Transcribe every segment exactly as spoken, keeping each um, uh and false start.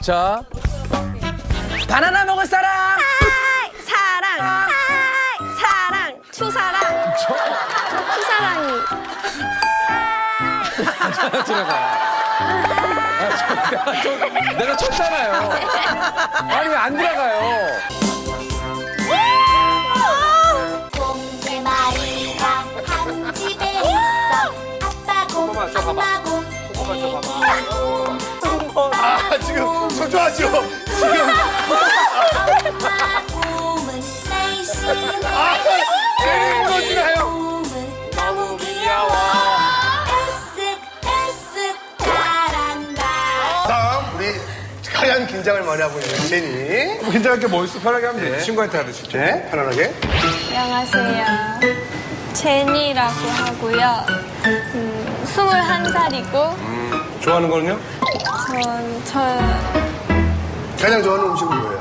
자, 바나나 먹을 사람. 하이, 사랑. 하이, 사랑. 추사랑. 추사랑이. 들어가. 아, 저, 내가, 저, 내가 쳤잖아요. 아니 왜 안 들어가요? 곰 세 마리가 한 집에 있어. 아빠 곰, 엄마 곰, 아 지금 저 좋아하죠? 지금 엄마 곰은 날씬해. 아 때리는 거지나요? 곰은 너무 귀여워. 으쓱 으쓱 잘한다. 다음 우리 가장 긴장을 많이 하고 있는 제니. 긴장할 게 뭐 있어? 편하게 하면 돼. 친구한테 하듯이. 네, 편안하게. 안녕하세요. 제니라고 하고요. 음, 스물한 살이고. 좋아하는 거는요? 전, 저, 가장 좋아하는 음식은 뭐예요?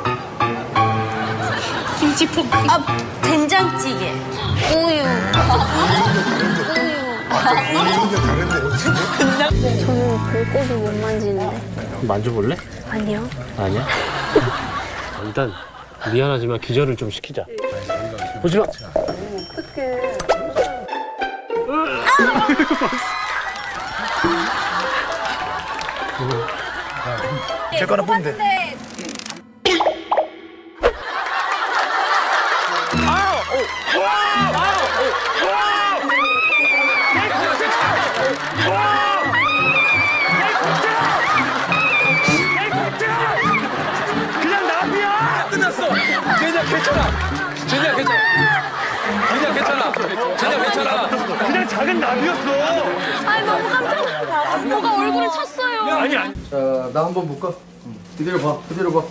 김치볶음. 아, 된장찌개. 우유. 우유. 이게 다른데요, 지금? 저는 불고기 못 만지는데. 만져볼래? 아니요. 아니야? 일단 미안하지만 기절을 좀 시키자. 보지 마. 어떡해. 제 거나 보면 돼. 그냥 나비야. 끝났어. 제니야 괜찮아. 제니야 괜찮아. 제니야 괜찮아. 제니야 괜찮아. 그냥 작은 나비였어. 아니, 너무 깜짝 놀랐어. 뭐가 얼굴에 쳤어요. 아니 아니. 자, 나 한번 볼까? 그대로 봐, 그대로 봐.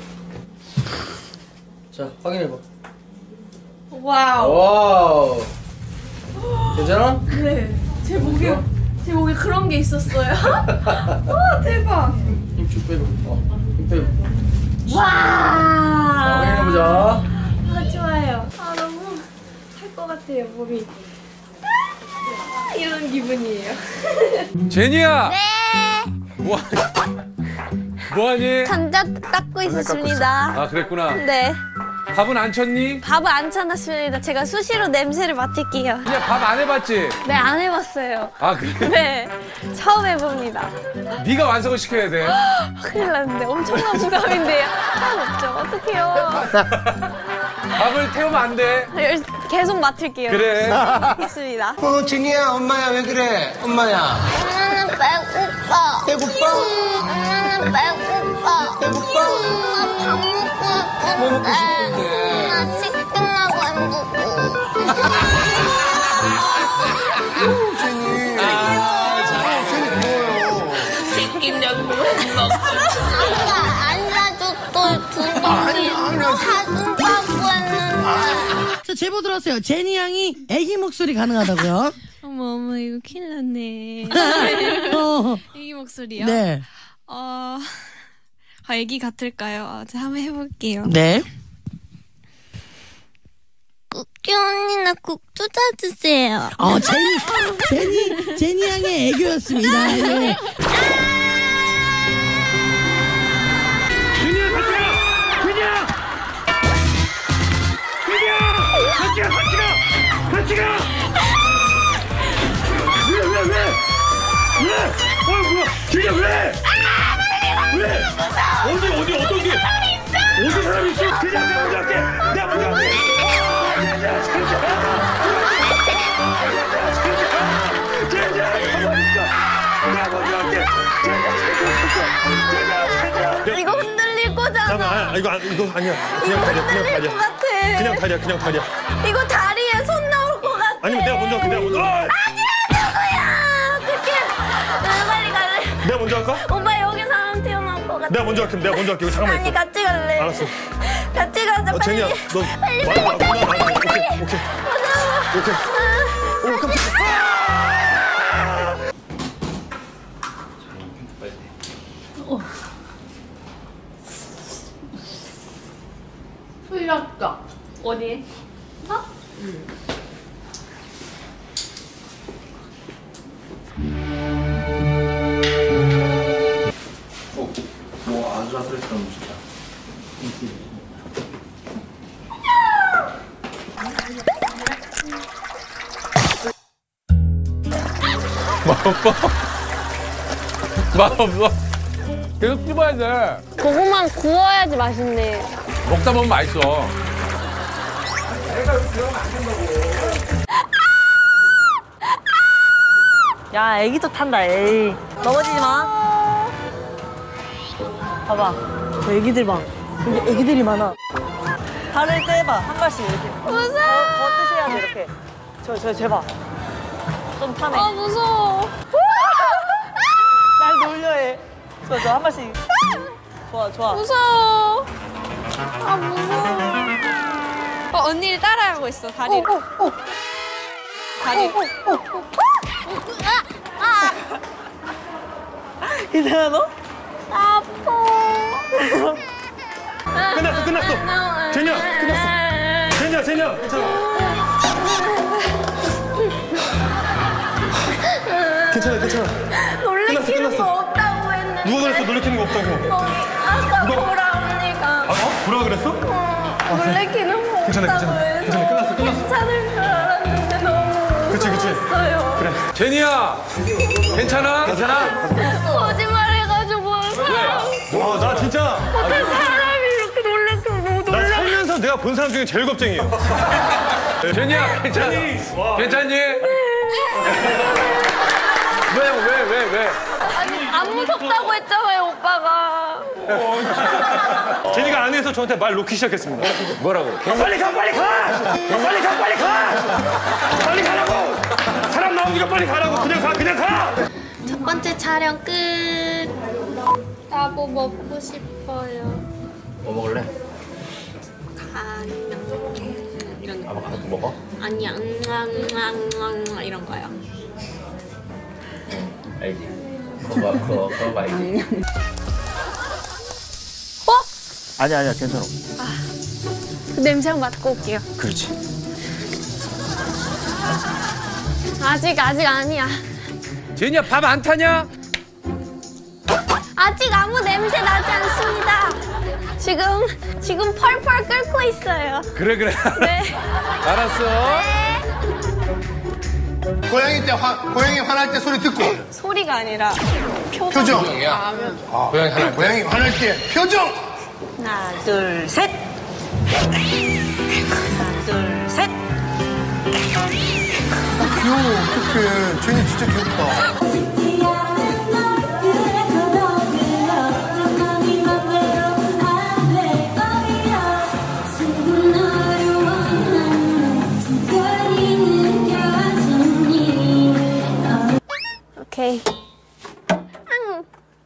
자, 확인해봐. 와우. 와우. 괜찮아? 네. 제 목에, 제 목에 그런 게 있었어요. 와, 대박. 힘쭉 빼고. 어, 힘 빼고. 와. 자, 확인해보자. 아, 좋아요. 아, 너무 살 것 같아요, 몸이. 아, 이런 기분이에요. 제니야. 네. 뭐? 뭐하니? 감자 닦고 있었습니다. 아 그랬구나. 네. 밥은 안 쳤니? 밥을 안 쳐놨습니다. 제가 수시로 냄새를 맡을게요. 그냥 밥 안 해봤지? 네, 안 해봤어요. 아 그래? 네, 처음 해봅니다. 네가 완성을 시켜야 돼. 큰일 났는데 엄청난 부담인데요. 한 없죠. 어떡해요. 밥을 태우면 안 돼. 열- 계속 맡을게요. 그래. 알겠습니다. 어, 제니야, 엄마야, 왜 그래? 엄마야. 엄마는 배고파. 배고파? 엄마는 배고파. 배고파? 엄마 밥 먹고 뭐 먹고 싶은데. 싶은데? 나 치킨하고 햄버거. 제니. 아, 제니 고마워요. 아까 안 사줬던 두 아니, 아니, 아니. 사준다고 했는데. 자, 제보 들었어요. 제니 양이 애기 목소리 가능하다고요? 어머, 어머, 이거 큰일 났네. 어, 애기 목소리요? 네. 어, 아, 애기 같을까요? 아, 제가 한번 해볼게요. 네. 국기 언니나 국도 사주세요. 어, 제니, 제니, 제니 양의 애교였습니다. 예. 그냥 같이 가. 그냥. 그냥. 같이 가. 같이 가. 같이 가. 왜 왜 왜? 왜? 어 뭐야? 그냥 왜? 왜? 어디 어디 어떤 게? 어디 사람 있어? 그냥 내가 먼저 할게. 내가 먼저 할게. 진짜 진짜. 진짜 가만히 있어. 내가 먼저 할게. 진짜 진짜. 이거 흔들릴 거잖아. 잠깐만, 아, 이거 안- 이거 아니야. 그냥 다리야, 그냥 흔들릴 다리야. 것 같아. 그냥 다리야, 그냥 다리야. 이거 다리에 손 나올 것 같아. 아니면 내가 먼저 할게, 내가 먼저. 아! 아니야, 누구야? 어떡해. 나 빨리 갈래. 내가 먼저 할까? 오빠 여기 사람 태어날 것 같아. 내가 먼저 할게, 내가 먼저 할게. 이거 잠깐만 아니, 있어. 같이 갈래. 알았어. 같이 가자, 어, 빨리. 제니야, 너 빨리, 말을 빨리, 안 빨리, 끝나. 빨리, 오케이, 빨리. 오케이. 가자. 오케이. 오, 깜짝이야. 풀렸다. 어디? 어? 뭐 아주 맛없어? 맛없어? 계속 씹어야 돼. 고구마 구워야지 맛있네. 먹다 보면 맛있어. 야, 애기도 탄다, 에이. 넘어지지 마. 봐봐. 저 애기들 봐. 여기 애기들이 많아. 발을 떼봐. 한 발씩 이렇게. 무서워. 더, 더 뜨셔야 돼, 이렇게. 저, 저, 제발. 좀 타네. 아 무서워. 날 놀려 해. 저, 저, 한 발씩. 좋아, 좋아. 무서워. 아 무서워. 어, 언니를 따라하고 있어 다리를. 어, 어. 다리. 괜찮아, 너? 아파. 끝났어, 끝났어. 제니야, 끝났어. 제니야, 제니야, 괜찮아. 괜찮아, 괜찮아. 놀래키는 끝났어, 거 없다고 했는데. 누가 그랬어? 놀래키는 거 없다고. 어, 아까 누가? 보라 언니가. 아, 어? 뭐라고 그랬어? 어, 놀래키는 거 괜찮아, 없다고 괜찮아. 해서. 괜찮아, 끝났어, 끝났어. 괜찮을 줄 알았는데 너무 그치, 그치. 무서웠어요. 그래. 제니야, 괜찮아? 괜찮아? 거짓말해가지고 사람. 와, 나 진짜. 어떤 사람이 이렇게 놀래켜 너무 나 놀래. 살면서 내가 본 사람 중에 제일 겁쟁이에요. 제니야, 괜찮아? 괜찮니? 왜, 왜, 왜, 왜? 아니 안 무섭다고 했잖아요 오빠가. 제니가 안에서 저한테 말 놓기 시작했습니다. 뭐라고? 빨리 가, 빨리 가! 빨리 가, 빨리 가! 빨리 가라고! 사람 나오니까 빨리 가라고! 그냥 가, 그냥 가! 첫 번째 촬영 끝. 나 뭐 먹고 싶어요. 뭐 먹을래? 간 이런 거. 아보카도 먹어? 아니 앙앙앙앙 이런 거요. 알지. 그거 그거 그거 말지. 어? 아니야 아니야 괜찮아. 그 냄새 한번 맡고 올게요. 그렇지. 아직 아직 아니야. 제니야, 밥 안 타냐? 아직 아무 냄새 나지 않습니다. 지금 지금 펄펄 끓고 있어요. 그래, 그래. 네. 알았어. 고양이 때 화, 고양이 화날 때 소리 듣고 소리가 아니라 표정. 표정. 아, 아, 고양이 화날 고양이 화날 때 표정. 하나, 둘, 셋. 하나, 둘, 셋. 귀여워 어떡해. 쟤니 진짜 귀엽다. 오케이. 응.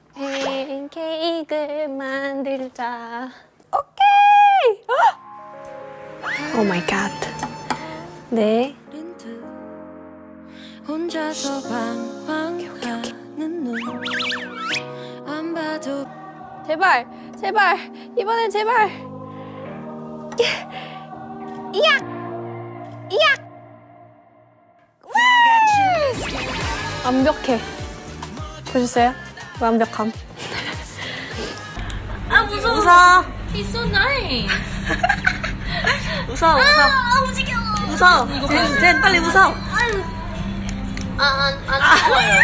팬케이크를 만들자. 오케이. 오 마이 갓. 네. 혼자서 방황하는 눈 안 봐도 제발, 제발, 이번엔 제발. 이악, 이악. 완벽해. 보셨어요? 완벽함. 아, 무서워. 웃어. He's so nice. 웃어, 웃어. 아, 움직여. 웃어. 젠, 젠, 빨리 웃어. 아, 안, 안 좋아요.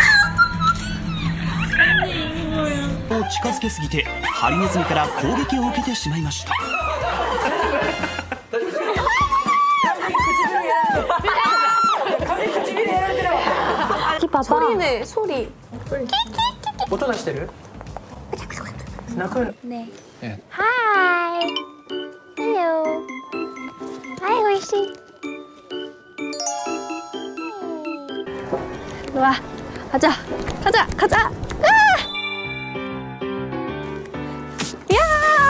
近づけすぎてハリネズミから攻撃を受けてしまいました。 소리네, 소리. 音出してる？泣く？ 네. Hi. Hello. Hi, 호이씨. 와, 가자, 가자, 가자. 아! 야!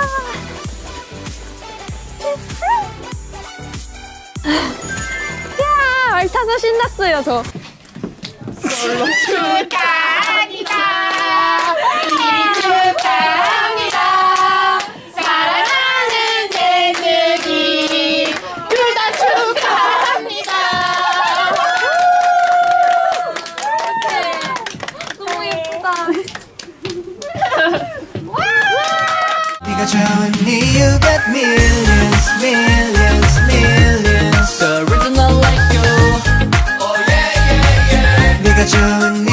야, 말 타서 신났어요, 저. 축하합니다. 생일 축하합니다. 사랑하는 제니님 둘 다 축하합니다. 너무 예쁘다. 네가 좋으니 you got millions millions millions The reason I like you Oh yeah yeah yeah 네가 좋으니